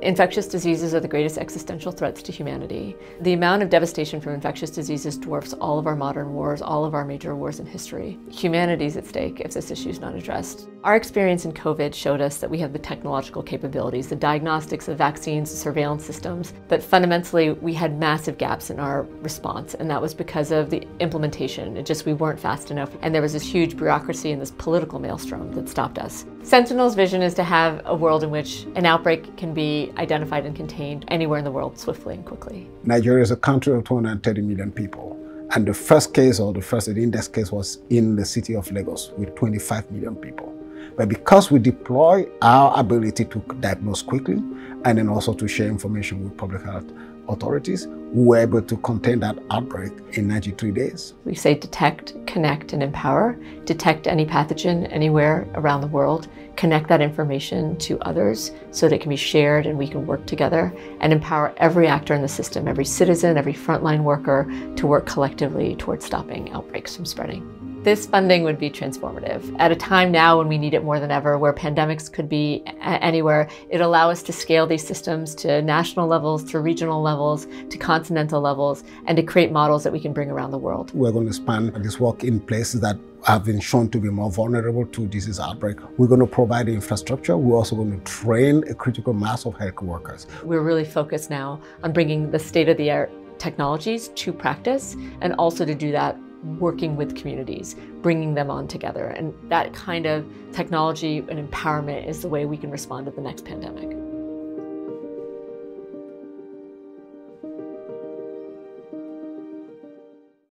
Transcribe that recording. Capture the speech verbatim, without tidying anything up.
Infectious diseases are the greatest existential threats to humanity. The amount of devastation from infectious diseases dwarfs all of our modern wars, all of our major wars in history. Humanity's at stake if this issue is not addressed. Our experience in COVID showed us that we have the technological capabilities, the diagnostics, the vaccines, the surveillance systems, but fundamentally we had massive gaps in our response, and that was because of the implementation. It just, we weren't fast enough, and there was this huge bureaucracy and this political maelstrom that stopped us. Sentinel's vision is to have a world in which an outbreak can be identified and contained anywhere in the world swiftly and quickly. Nigeria is a country of two hundred thirty million people, and the first case, or the first index case, was in the city of Lagos with twenty-five million people. But because we deploy our ability to diagnose quickly and then also to share information with public health authorities, we were able to contain that outbreak in ninety-three days. We say detect, connect, and empower. Detect any pathogen anywhere around the world, connect that information to others so that it can be shared and we can work together, and empower every actor in the system, every citizen, every frontline worker, to work collectively towards stopping outbreaks from spreading. This funding would be transformative. At a time now when we need it more than ever, where pandemics could be anywhere, it'll allow us to scale these systems to national levels, to regional levels, to continental levels, and to create models that we can bring around the world. We're going to expand this work in places that have been shown to be more vulnerable to disease outbreak. We're going to provide the infrastructure. We're also going to train a critical mass of health workers. We're really focused now on bringing the state-of-the-art technologies to practice, and also to do that working with communities, bringing them on together. And that kind of technology and empowerment is the way we can respond to the next pandemic.